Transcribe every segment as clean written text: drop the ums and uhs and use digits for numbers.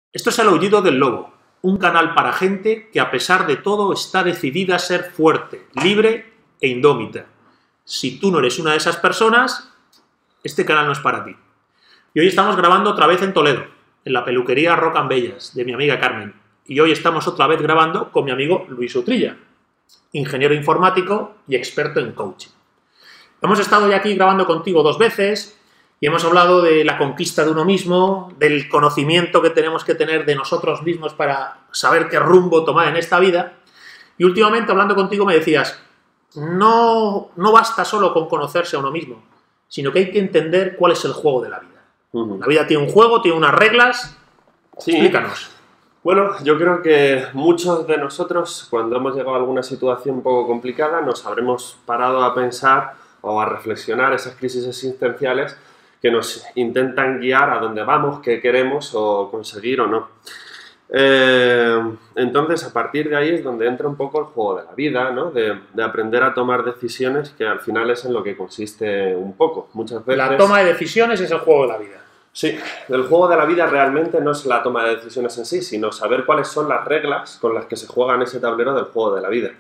Esto es El Aullido del Lobo, un canal para gente que a pesar de todo está decidida a ser fuerte, libre e indómita. Si tú no eres una de esas personas, este canal no es para ti. Y hoy estamos grabando otra vez en Toledo, en la peluquería Roca en Bellas, de mi amiga Carmen. Y hoy estamos otra vez grabando con mi amigo Luis Utrilla, ingeniero informático y experto en coaching. Hemos estado ya aquí grabando contigo 2 veces y hemos hablado de la conquista de uno mismo, del conocimiento que tenemos que tener de nosotros mismos para saber qué rumbo tomar en esta vida. Y últimamente, hablando contigo, me decías, no basta solo con conocerse a uno mismo, sino que hay que entender cuál es el juego de la vida. La vida tiene un juego, tiene unas reglas. Sí. Explícanos. Bueno, yo creo que muchos de nosotros, cuando hemos llegado a alguna situación un poco complicada, nos habremos parado a pensar o a reflexionar esas crisis existenciales que nos intentan guiar a dónde vamos, qué queremos o conseguir o no. Entonces, a partir de ahí es donde entra un poco el juego de la vida, ¿no? De aprender a tomar decisiones, que al final es en lo que consiste un poco. Muchas veces... La toma de decisiones es el juego de la vida. Sí, el juego de la vida realmente no es la toma de decisiones en sí, sino saber cuáles son las reglas con las que se juega en ese tablero del juego de la vida.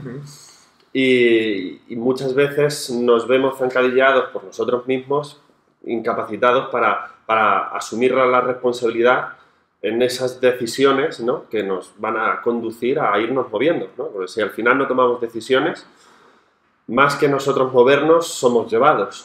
Y muchas veces nos vemos zancadillados por nosotros mismos, incapacitados para asumir la responsabilidad en esas decisiones, ¿no?, que nos van a conducir a irnos moviendo, ¿no? Porque si al final no tomamos decisiones, más que nosotros movernos, somos llevados.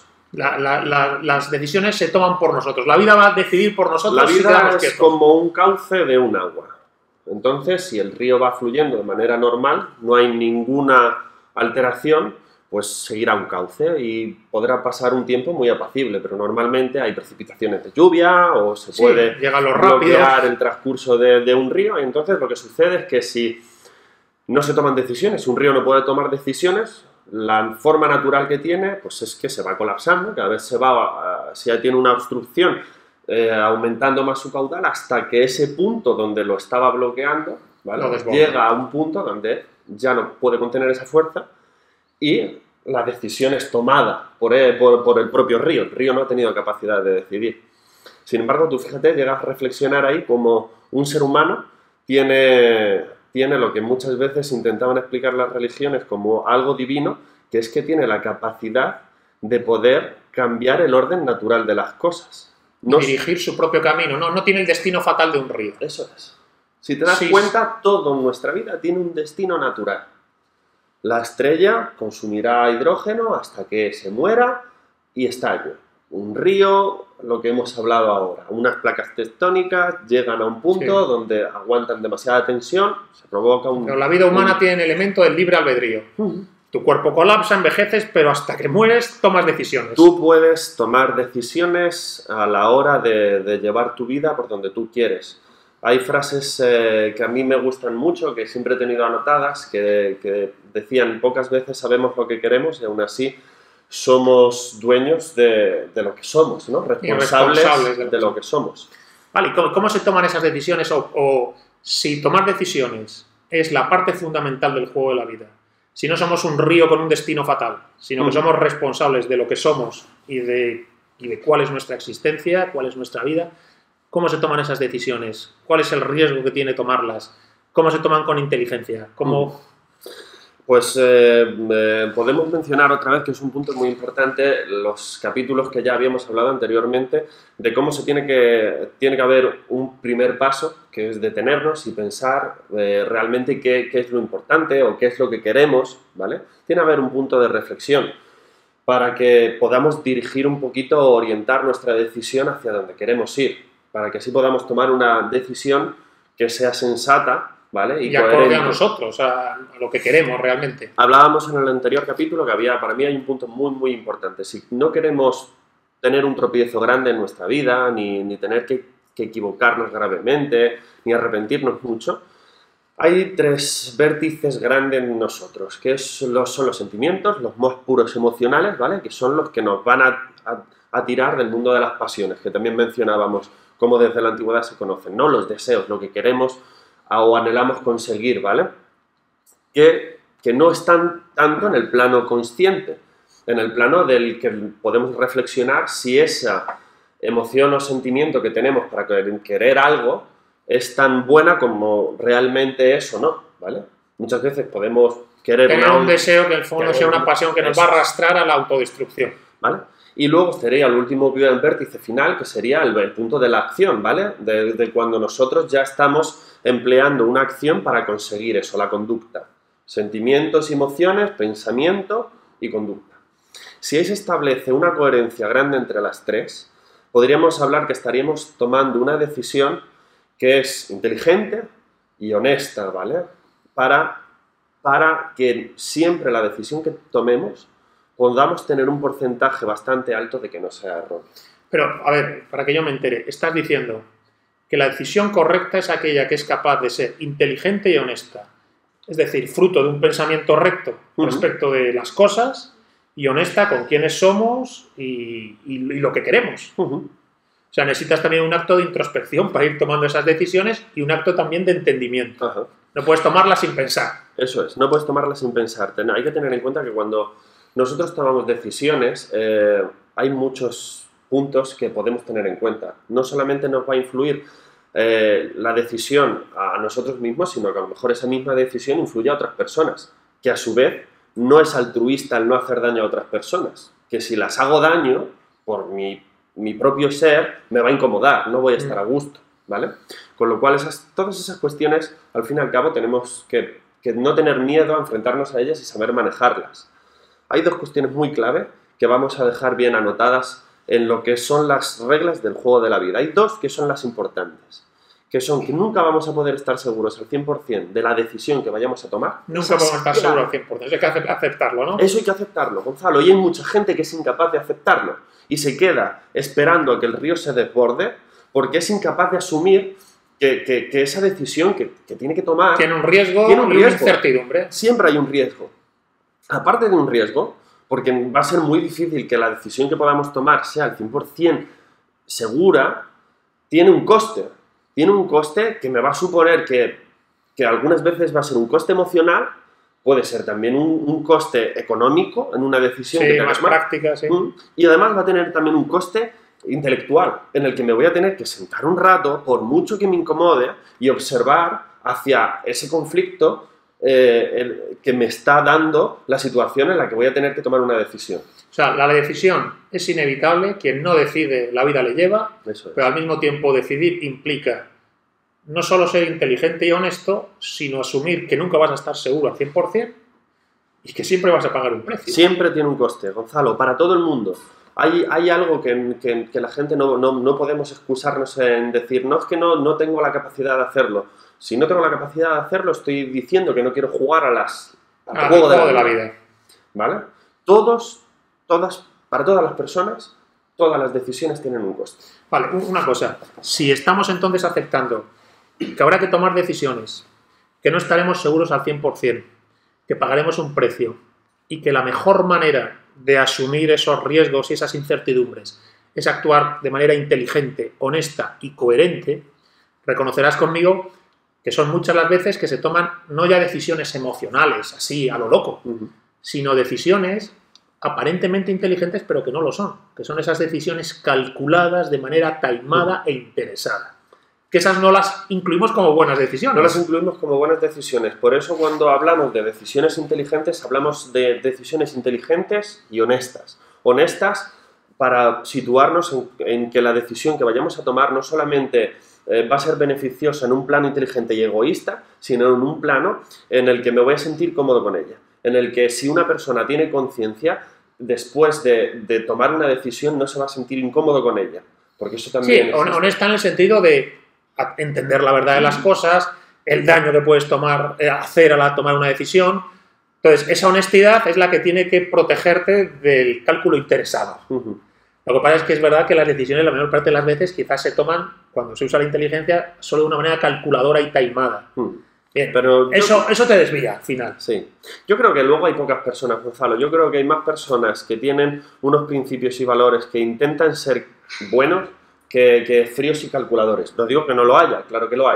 Las decisiones se toman por nosotros. La vida va a decidir por nosotros. La vida es como un cauce de un agua. Entonces, si el río va fluyendo de manera normal, no hay ninguna alteración, pues seguirá un cauce y podrá pasar un tiempo muy apacible, pero normalmente hay precipitaciones de lluvia o se puede bloquear el transcurso de un río. Y entonces lo que sucede es que si no se toman decisiones, un río no puede tomar decisiones, la forma natural que tiene pues es que se va colapsando, cada vez se va, si ya tiene una obstrucción, aumentando más su caudal hasta que ese punto donde lo estaba bloqueando, ¿vale?, llega a un punto donde ya no puede contener esa fuerza y la decisión es tomada por el propio río. El río no ha tenido capacidad de decidir. Sin embargo, tú fíjate, llegas a reflexionar ahí como un ser humano tiene lo que muchas veces intentaban explicar las religiones como algo divino, que es que tiene la capacidad de poder cambiar el orden natural de las cosas. Dirigir su propio camino, no tiene el destino fatal de un río. Eso es. Si te das cuenta, todo en nuestra vida tiene un destino natural. La estrella consumirá hidrógeno hasta que se muera y estalle. Un río, lo que hemos hablado ahora, unas placas tectónicas llegan a un punto donde aguantan demasiada tensión, se provoca un... Pero la vida humana tiene el elemento del libre albedrío. Tu cuerpo colapsa, envejeces, pero hasta que mueres tomas decisiones. Tú puedes tomar decisiones a la hora de llevar tu vida por donde tú quieres. Hay frases que a mí me gustan mucho, que siempre he tenido anotadas, que decían: pocas veces sabemos lo que queremos y aún así somos dueños de lo que somos, ¿no? Responsables de lo que somos. Vale, ¿cómo se toman esas decisiones? O si tomar decisiones es la parte fundamental del juego de la vida, si no somos un río con un destino fatal, sino que somos responsables de lo que somos y de cuál es nuestra existencia, cuál es nuestra vida, ¿cómo se toman esas decisiones? ¿Cuál es el riesgo que tiene tomarlas? ¿Cómo se toman con inteligencia? Pues podemos mencionar otra vez, que es un punto muy importante, los capítulos que ya habíamos hablado anteriormente, de cómo tiene que haber un primer paso, que es detenernos y pensar realmente qué es lo importante o qué es lo que queremos, ¿vale? Tiene que haber un punto de reflexión para que podamos dirigir un poquito o orientar nuestra decisión hacia donde queremos ir, para que así podamos tomar una decisión que sea sensata, ¿vale? Y acorde a nosotros, a lo que queremos realmente. Hablábamos en el anterior capítulo que para mí hay un punto muy, muy importante. Si no queremos tener un tropiezo grande en nuestra vida, ni tener que equivocarnos gravemente, ni arrepentirnos mucho, hay 3 vértices grandes en nosotros, que son los sentimientos, los más puros emocionales, ¿vale?, que son los que nos van a tirar del mundo de las pasiones, que también mencionábamos, como desde la antigüedad se conocen, ¿no?, los deseos, lo que queremos o anhelamos conseguir, ¿vale?, que no están tanto en el plano consciente, en el plano del que podemos reflexionar si esa emoción o sentimiento que tenemos para querer algo es tan buena como realmente es o no, ¿vale? Muchas veces podemos querer tener un deseo que en el fondo sea una pasión que nos va a arrastrar a la autodestrucción. ¿Vale? Y luego estaría el último vértice final, que sería el punto de la acción, ¿vale? De cuando nosotros ya estamos empleando una acción para conseguir eso, la conducta. Sentimientos, emociones, pensamiento y conducta. Si ahí se establece una coherencia grande entre las tres, podríamos hablar que estaríamos tomando una decisión que es inteligente y honesta, ¿vale? Para que siempre la decisión que tomemos podamos tener un porcentaje bastante alto de que no sea erróneo. Pero, a ver, para que yo me entere, estás diciendo que la decisión correcta es aquella que es capaz de ser inteligente y honesta. Es decir, fruto de un pensamiento recto respecto de las cosas y honesta con quiénes somos y lo que queremos. O sea, necesitas también un acto de introspección para ir tomando esas decisiones y un acto también de entendimiento. No puedes tomarlas sin pensar. Eso es, no puedes tomarlas sin pensar. Hay que tener en cuenta que cuando nosotros tomamos decisiones, hay muchos puntos que podemos tener en cuenta. No solamente nos va a influir la decisión a nosotros mismos, sino que a lo mejor esa misma decisión influye a otras personas, que a su vez no es altruista el no hacer daño a otras personas, que si las hago daño por mi propio ser, me va a incomodar, no voy a estar a gusto, ¿vale? Con lo cual todas esas cuestiones, al fin y al cabo, tenemos que no tener miedo a enfrentarnos a ellas y saber manejarlas. Hay dos cuestiones muy clave que vamos a dejar bien anotadas en lo que son las reglas del juego de la vida. Hay dos que son las importantes, que son que nunca vamos a poder estar seguros al 100% de la decisión que vayamos a tomar. Nunca vamos a estar seguros al 100%, eso hay que aceptarlo, ¿no? Eso hay que aceptarlo, Gonzalo, y hay mucha gente que es incapaz de aceptarlo y se queda esperando a que el río se desborde porque es incapaz de asumir que esa decisión que tiene que tomar tiene un riesgo y una incertidumbre. Siempre hay un riesgo. Aparte de un riesgo, porque va a ser muy difícil que la decisión que podamos tomar sea al 100% segura, tiene un coste. Tiene un coste que me va a suponer que algunas veces va a ser un coste emocional, puede ser también un coste económico en una decisión que más práctica, sí. Y además va a tener también un coste intelectual, en el que me voy a tener que sentar un rato, por mucho que me incomode, y observar hacia ese conflicto que me está dando la situación en la que voy a tener que tomar una decisión. O sea, la decisión es inevitable, quien no decide la vida le lleva, pero al mismo tiempo decidir implica no solo ser inteligente y honesto, sino asumir que nunca vas a estar seguro al 100% y que siempre vas a pagar un precio. Siempre tiene un coste, Gonzalo, para todo el mundo. Hay algo que la gente no podemos excusarnos en decir, no, es que no tengo la capacidad de hacerlo. Si no tengo la capacidad de hacerlo, estoy diciendo que no quiero jugar al juego de la vida. ¿Vale? Para todas las personas, todas las decisiones tienen un coste. Vale, una cosa. Si estamos entonces aceptando que habrá que tomar decisiones, que no estaremos seguros al 100%, que pagaremos un precio y que la mejor manera de asumir esos riesgos y esas incertidumbres es actuar de manera inteligente, honesta y coherente, reconocerás conmigo que son muchas las veces que se toman no ya decisiones emocionales, así a lo loco, sino decisiones aparentemente inteligentes pero que no lo son, que son esas decisiones calculadas de manera taimada e interesada. Que esas no las incluimos como buenas decisiones. No las incluimos como buenas decisiones. Por eso cuando hablamos de decisiones inteligentes, hablamos de decisiones inteligentes y honestas. Honestas para situarnos en que la decisión que vayamos a tomar no solamente va a ser beneficiosa en un plano inteligente y egoísta, sino en un plano en el que me voy a sentir cómodo con ella. En el que si una persona tiene conciencia, después de tomar una decisión no se va a sentir incómodo con ella. Porque eso también sí, honesta en el sentido de entender la verdad de las cosas, el daño que puedes hacer al tomar una decisión. Entonces, esa honestidad es la que tiene que protegerte del cálculo interesado. Lo que pasa es que es verdad que las decisiones, la mayor parte de las veces, quizás se toman, cuando se usa la inteligencia, solo de una manera calculadora y taimada. Bien, pero eso te desvía al final. Sí. Yo creo que luego hay pocas personas, Gonzalo. Yo creo que hay más personas que tienen unos principios y valores que intentan ser buenos que fríos y calculadores. No digo que no lo haya, claro que lo hay.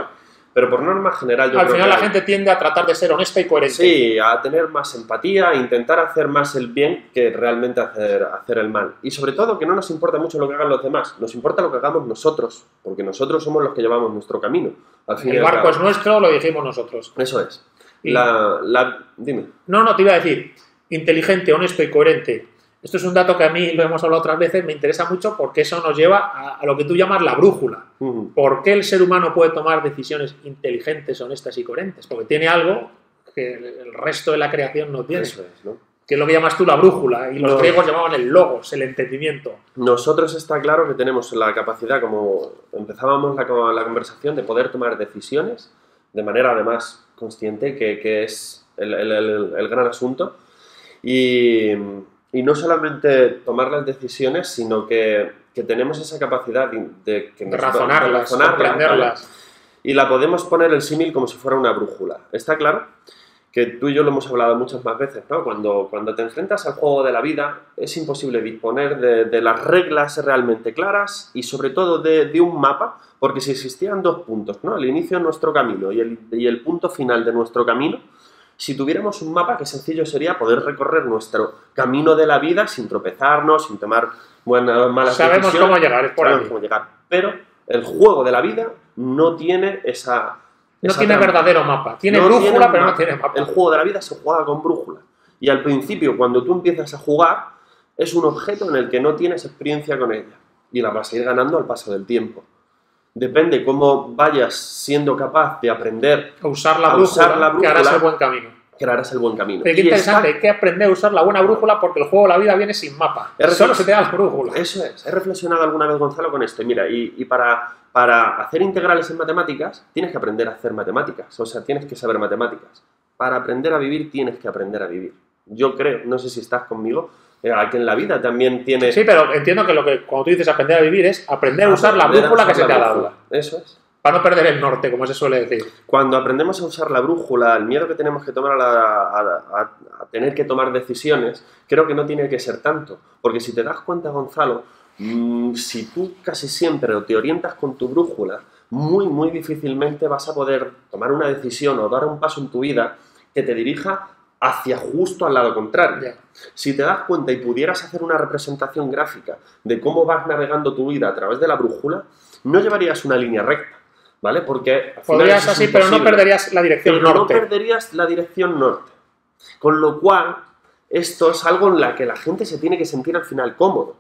Pero por norma general yo Al creo final que la gente tiende a tratar de ser honesta y coherente. sí, a tener más empatía, a intentar hacer más el bien que realmente hacer el mal. Y sobre todo que no nos importa mucho lo que hagan los demás, nos importa lo que hagamos nosotros, porque nosotros somos los que llevamos nuestro camino. Al fin y El al barco cabo. es nuestro, lo dijimos nosotros. Eso es. Y- Dime. No, te iba a decir, inteligente, honesto y coherente. Esto es un dato que a mí, lo hemos hablado otras veces, me interesa mucho porque eso nos lleva a lo que tú llamas la brújula. Ujú. ¿Por qué el ser humano puede tomar decisiones inteligentes, honestas y coherentes? Porque tiene algo que el resto de la creación no tiene. Eso es, ¿no? Que es lo que llamas tú la brújula, y los No. griegos llamaban el logos, el entendimiento. Nosotros está claro que tenemos la capacidad, como empezábamos la conversación, de poder tomar decisiones de manera además consciente, que es el gran asunto. Y no solamente tomar las decisiones, sino que tenemos esa capacidad de Razonarlas, ¿vale? comprenderlas. Y la podemos poner el símil como si fuera una brújula. Está claro que tú y yo lo hemos hablado muchas más veces, ¿no? Cuando te enfrentas al juego de la vida, es imposible disponer de las reglas realmente claras y sobre todo de un mapa, porque si existieran dos puntos, ¿no? El inicio de nuestro camino y el punto final de nuestro camino, si tuviéramos un mapa, qué sencillo sería poder recorrer nuestro camino de la vida sin tropezarnos, sin tomar malas Sabemos decisiones. cómo llegar, es por Sabemos aquí. cómo llegar. Pero el juego de la vida no tiene No tiene verdadero mapa. Tiene no brújula, tiene pero no mapa. tiene mapa. El juego de la vida se juega con brújula. Y al principio, cuando tú empiezas a jugar, es un objeto en el que no tienes experiencia con ella. Y la vas a ir ganando al paso del tiempo. Depende cómo vayas siendo capaz de aprender A usar la a brújula, usar la que harás brújula. el buen camino. que harás el buen camino. Pero qué Y interesante, está- hay que aprender a usar la buena brújula porque el juego de la vida viene sin mapa. Es Solo reflex- se te da la brújula. Eso es. He reflexionado alguna vez, Gonzalo, con esto. Y mira, y para hacer integrales en matemáticas, tienes que aprender a hacer matemáticas. O sea, tienes que saber matemáticas. Para aprender a vivir, tienes que aprender a vivir. Yo creo, no sé si estás conmigo, que en la vida también tienes... Sí, pero entiendo que lo que cuando tú dices aprender a vivir es aprender a usar la aprender a brújula que usar se te la ha dado. brújula. Eso es. Para no perder el norte, como se suele decir. Cuando aprendemos a usar la brújula, el miedo que tenemos que tomar a tener que tomar decisiones, creo que no tiene que ser tanto. Porque si te das cuenta, Gonzalo, si tú casi siempre te orientas con tu brújula, muy difícilmente vas a poder tomar una decisión o dar un paso en tu vida que te dirija hacia justo al lado contrario. Ya. Si te das cuenta y pudieras hacer una representación gráfica de cómo vas navegando tu vida a través de la brújula, no llevarías una línea recta, ¿vale? Porque al final Podrías eso es así, pero no imposible. perderías la dirección Pero norte. no perderías la dirección norte. Con lo cual, esto es algo en la que la gente se tiene que sentir al final cómodo.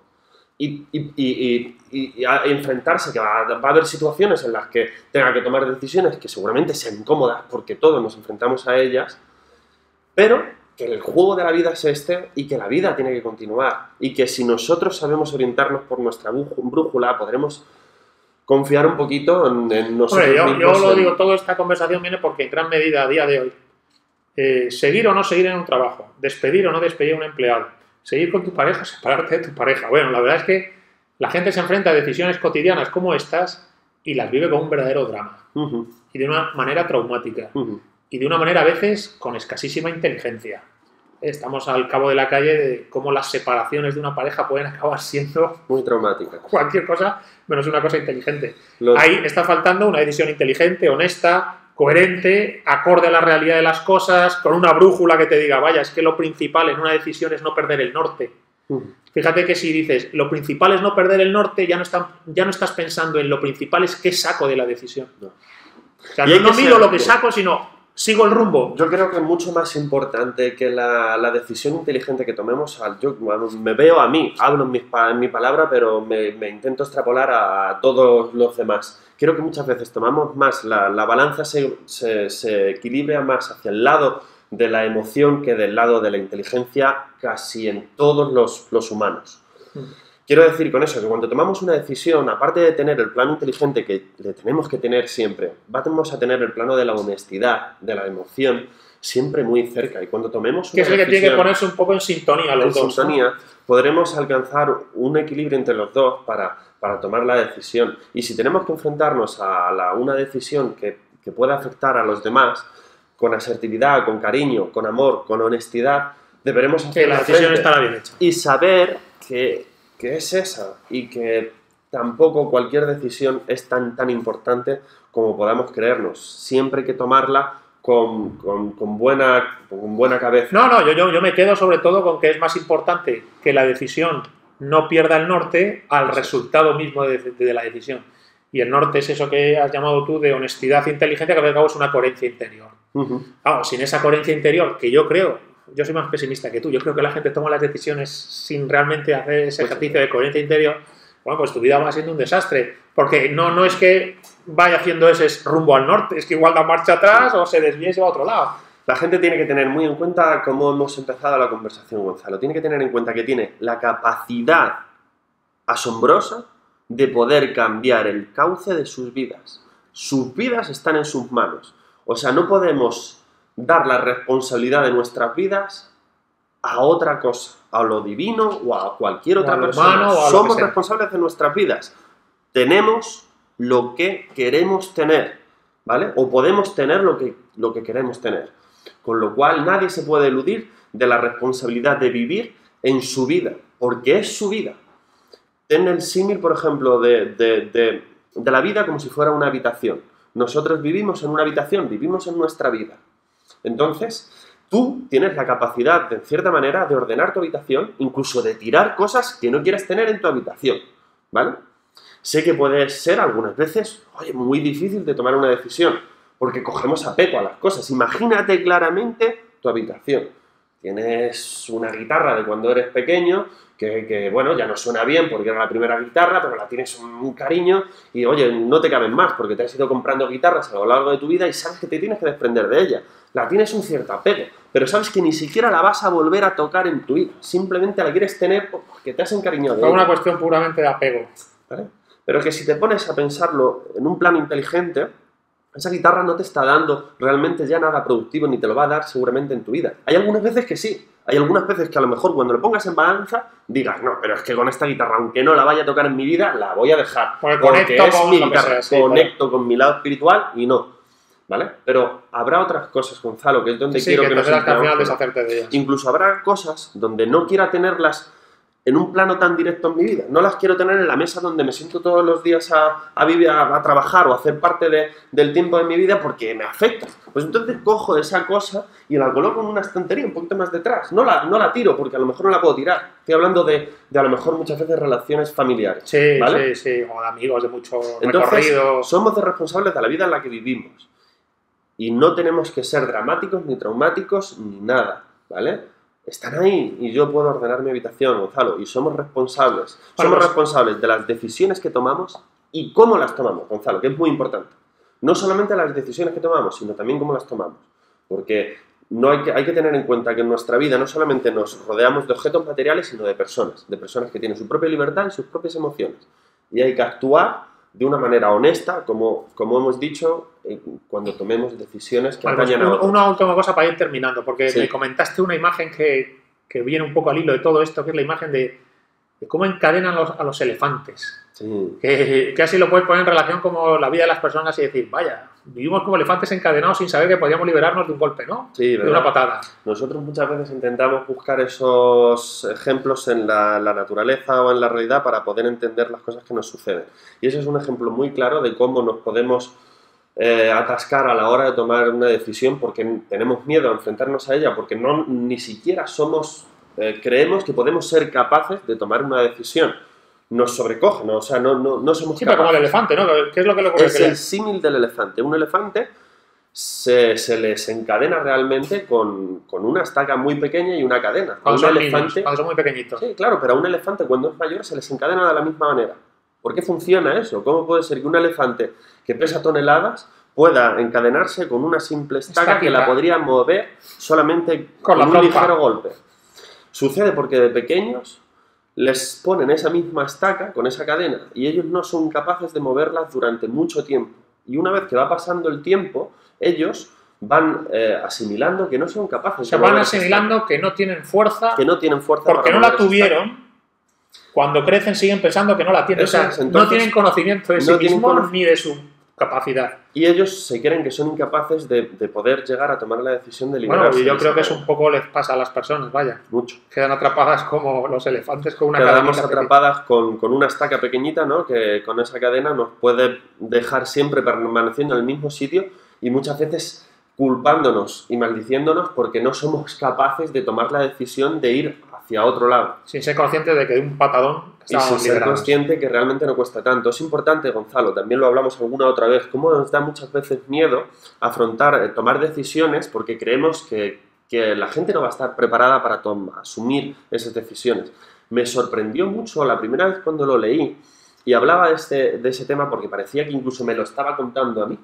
Y a enfrentarse, que va a haber situaciones en las que tenga que tomar decisiones que seguramente sean incómodas, porque todos nos enfrentamos a ellas, pero que el juego de la vida es este y que la vida tiene que continuar. Y que si nosotros sabemos orientarnos por nuestra brújula, podremos confiar un poquito en nosotros Hombre, yo mismos. lo digo, toda esta conversación viene porque en gran medida a día de hoy, seguir o no seguir en un trabajo, despedir o no despedir a un empleado, seguir con tu pareja, separarte de tu pareja. Bueno, la verdad es que la gente se enfrenta a decisiones cotidianas como estas y las vive con un verdadero drama Ujú, y de una manera traumática ujú. y de una manera a veces con escasísima inteligencia. Estamos al cabo de la calle de cómo las separaciones de una pareja pueden acabar siendo Muy traumática. cualquier cosa menos una cosa inteligente. Lo- Ahí está faltando una decisión inteligente, honesta, coherente, acorde a la realidad de las cosas, con una brújula que te diga, vaya, es que lo principal en una decisión es no perder el norte. Ujú. Fíjate que si dices, lo principal es no perder el norte, ya no estás pensando en lo principal es qué saco de la decisión. No. O sea, Y hay no que miro ser- lo que saco, sino sigo el rumbo. Yo creo que es mucho más importante que la decisión inteligente que tomemos. Yo me veo a mí, hablo en mi palabra, pero me intento extrapolar a todos los demás. Creo que muchas veces tomamos más, la balanza se equilibra más hacia el lado de la emoción que del lado de la inteligencia casi en todos los humanos. Quiero decir con eso que cuando tomamos una decisión, aparte de tener el plano inteligente que le tenemos que tener siempre, vamos a tener el plano de la honestidad, de la emoción, siempre muy cerca. Y cuando tomemos Que una es el que tiene que decisión ponerse un poco en sintonía los en dos. ¿no? sintonía, podremos alcanzar un equilibrio entre los dos para tomar la decisión. Y si tenemos que enfrentarnos a una decisión que pueda afectar a los demás, con asertividad, con cariño, con amor, con honestidad, deberemos Que hacer la decisión estará bien hecha. y saber que es esa y que tampoco cualquier decisión es tan importante como podamos creernos. Siempre hay que tomarla con buena cabeza. No, yo me quedo sobre todo con que es más importante que la decisión no pierda el norte al resultado mismo de la decisión. Y el norte es eso que has llamado tú de honestidad e inteligencia, que al cabo es una coherencia interior. Claro, sin esa coherencia interior, que yo soy más pesimista que tú, yo creo que la gente toma las decisiones sin realmente hacer ese ejercicio de coherencia interior, bueno, pues tu vida va siendo un desastre. Porque no es que vaya haciendo ese rumbo al norte, es que igual da marcha atrás o se desvíe y se va a otro lado. La gente tiene que tener muy en cuenta cómo hemos empezado la conversación, Gonzalo. Tiene que tener en cuenta que tiene la capacidad asombrosa de poder cambiar el cauce de sus vidas. Sus vidas están en sus manos. O sea, no podemos dar la responsabilidad de nuestras vidas a otra cosa, a lo divino o a cualquier otra persona. Somos responsables de nuestras vidas. Tenemos lo que queremos tener, ¿vale? O podemos tener lo que queremos tener. Con lo cual nadie se puede eludir de la responsabilidad de vivir en su vida, porque es su vida. Ten el símil, por ejemplo, de la vida como si fuera una habitación. Nosotros vivimos en una habitación, vivimos en nuestra vida. Entonces, tú tienes la capacidad, en cierta manera, de ordenar tu habitación, incluso de tirar cosas que no quieres tener en tu habitación, ¿vale? Sé que puede ser algunas veces, oye, muy difícil de tomar una decisión, porque cogemos apego a las cosas. Imagínate claramente tu habitación. Tienes una guitarra de cuando eres pequeño, que bueno, ya no suena bien porque era la primera guitarra, pero la tienes un cariño y, oye, no te caben más porque te has ido comprando guitarras a lo largo de tu vida y sabes que te tienes que desprender de ella. La tienes un cierto apego, pero sabes que ni siquiera la vas a volver a tocar en tu vida. Simplemente la quieres tener porque te has encariñado de ella. Es una cuestión puramente de apego. ¿Vale? Pero que si te pones a pensarlo en un plano inteligente, esa guitarra no te está dando realmente ya nada productivo ni te lo va a dar seguramente en tu vida. Hay algunas veces que sí. Hay algunas veces que a lo mejor cuando lo pongas en balanza digas, no, pero es que con esta guitarra, aunque no la vaya a tocar en mi vida, la voy a dejar. Porque es mi guitarra. Conecto con mi lado espiritual y no. ¿Vale? Pero habrá otras cosas, Gonzalo, que es donde quiero que nos deshacerte de ellas. Incluso habrá cosas donde no quiera tenerlas en un plano tan directo en mi vida. No las quiero tener en la mesa donde me siento todos los días a vivir, a trabajar o a hacer parte del tiempo de mi vida porque me afecta. Pues entonces cojo esa cosa y la coloco en una estantería un poquito más detrás. No la tiro porque a lo mejor no la puedo tirar. Estoy hablando de a lo mejor muchas veces relaciones familiares. Sí, ¿vale? sí, o de amigos de mucho entonces, recorrido. Somos responsables de la vida en la que vivimos. Y no tenemos que ser dramáticos, ni traumáticos, ni nada, ¿vale? Están ahí y yo puedo ordenar mi habitación, Gonzalo, y somos responsables. Somos responsables de las decisiones que tomamos y cómo las tomamos, Gonzalo, que es muy importante. No solamente las decisiones que tomamos, sino también cómo las tomamos. Porque hay que tener en cuenta que en nuestra vida no solamente nos rodeamos de objetos materiales, sino de personas que tienen su propia libertad y sus propias emociones. Y hay que actuar de una manera honesta, como hemos dicho, cuando tomemos decisiones que atañen a otros. Una última cosa para ir terminando, porque me comentaste una imagen que viene un poco al hilo de todo esto, que es la imagen de cómo encadenan a los elefantes. Sí. Que así lo puedes poner en relación como la vida de las personas y decir, vaya, vivimos como elefantes encadenados sin saber que podíamos liberarnos de un golpe, ¿no? Sí, de una patada. Nosotros muchas veces intentamos buscar esos ejemplos en la naturaleza o en la realidad para poder entender las cosas que nos suceden. Y ese es un ejemplo muy claro de cómo nos podemos atascar a la hora de tomar una decisión porque tenemos miedo a enfrentarnos a ella, porque ni siquiera creemos que podemos ser capaces de tomar una decisión. Nos sobrecoge, ¿no? O sea, no somos capaces. Pero como el elefante, ¿no? ¿Qué es lo que le ocurre? Es el símil del elefante. Un elefante se les encadena realmente con una estaca muy pequeña y una cadena. Cuando son muy pequeñitos. Sí, claro, pero a un elefante cuando es mayor se les encadena de la misma manera. ¿Por qué funciona eso? ¿Cómo puede ser que un elefante que pesa toneladas pueda encadenarse con una simple estaca que la podría mover solamente con un ligero golpe? Sucede porque de pequeños les ponen esa misma estaca con esa cadena y ellos no son capaces de moverlas durante mucho tiempo. Y una vez que va pasando el tiempo, ellos van asimilando que no son capaces. Se van asimilando que no tienen fuerza. Que no tienen fuerza. Porque no la tuvieron. Cuando crecen siguen pensando que no la tienen. O sea, no tienen conocimiento de sí mismos ni de su capacidad. Y ellos se creen que son incapaces de poder llegar a tomar la decisión de Bueno, liberarse. y yo de creo esa que es cadena. un poco les pasa a las personas, vaya. Mucho. Quedan atrapadas como los elefantes con una Quedamos cadenita atrapadas con una estaca pequeñita, ¿no? Que con esa cadena nos puede dejar siempre permaneciendo en el mismo sitio y muchas veces culpándonos y maldiciéndonos porque no somos capaces de tomar la decisión de ir hacia otro lado. sin ser conscientes de que de un patadón Y sin estábamos ser liberados. consciente que realmente no cuesta tanto. Es importante, Gonzalo, también lo hablamos alguna otra vez, cómo nos da muchas veces miedo afrontar, tomar decisiones porque creemos que la gente no va a estar preparada para asumir esas decisiones. Me sorprendió mucho la primera vez cuando lo leí y hablaba de ese tema porque parecía que incluso me lo estaba contando a mí.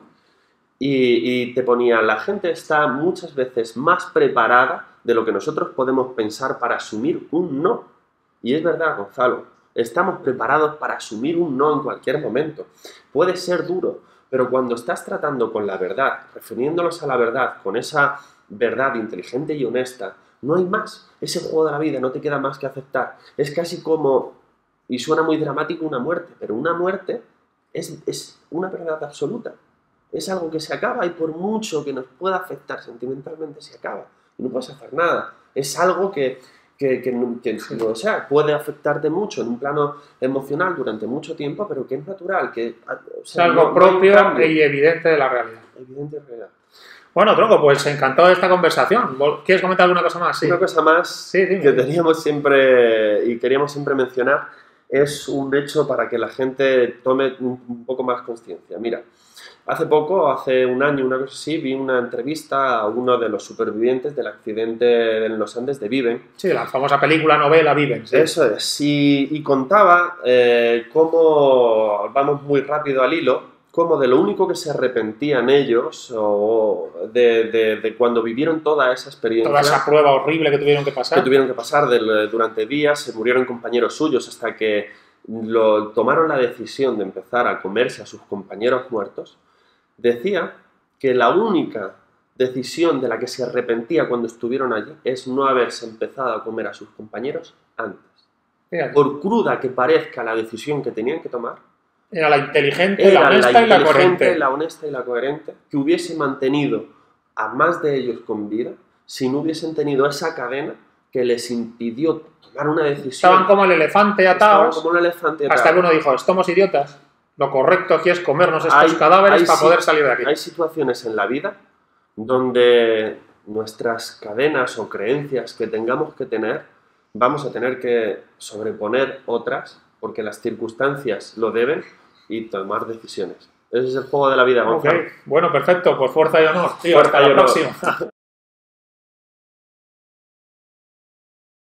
Y te ponía, la gente está muchas veces más preparada de lo que nosotros podemos pensar para asumir un no. Y es verdad, Gonzalo, estamos preparados para asumir un no en cualquier momento. Puede ser duro, pero cuando estás tratando con la verdad, refiriéndonos a la verdad, con esa verdad inteligente y honesta, no hay más. Ese juego de la vida no te queda más que aceptar. Es casi como, y suena muy dramático, una muerte, pero una muerte es una verdad absoluta. Es algo que se acaba y por mucho que nos pueda afectar sentimentalmente, se acaba. Y no puedes hacer nada. Es algo que o sea, puede afectarte mucho en un plano emocional durante mucho tiempo, pero que es natural. Que, o Es sea, algo no propio hay cambio. y evidente de la realidad. Evidente realidad. Bueno, Tronco, pues encantado de esta conversación. ¿Quieres comentar alguna cosa más? Sí. Una cosa más Sí, dime. que teníamos siempre y queríamos siempre mencionar es un hecho para que la gente tome un poco más conciencia. Mira, hace poco, hace un año, una cosa así, vi una entrevista a uno de los supervivientes del accidente en los Andes de Viven. Sí, la famosa película, novela, Viven. Sí. Eso es, y contaba cómo, vamos muy rápido al hilo, cómo de lo único que se arrepentían ellos o de cuando vivieron toda esa experiencia, Toda esa prueba horrible que tuvieron que pasar. durante días, se murieron compañeros suyos hasta que tomaron la decisión de empezar a comerse a sus compañeros muertos. Decía que la única decisión de la que se arrepentía cuando estuvieron allí es no haberse empezado a comer a sus compañeros antes. Fíjate. Por cruda que parezca la decisión que tenían que tomar, Era la inteligente, la era honesta la y la inteligente, coherente. la honesta y la coherente, que hubiese mantenido a más de ellos con vida si no hubiesen tenido esa cadena que les impidió tomar una decisión. Estaban como el elefante Estaban atados, como un elefante hasta atado. que uno dijo, estamos idiotas. Lo correcto aquí es comernos estos Hay- cadáveres hay para si- poder salir de aquí. Hay situaciones en la vida donde nuestras cadenas o creencias que tengamos que tener, vamos a tener que sobreponer otras porque las circunstancias lo deben y tomar decisiones. Ese es el juego de la vida, Ok, Gonzalo. bueno, perfecto. Pues fuerza y honor, tío. Fuerza Hasta y la honor. próxima.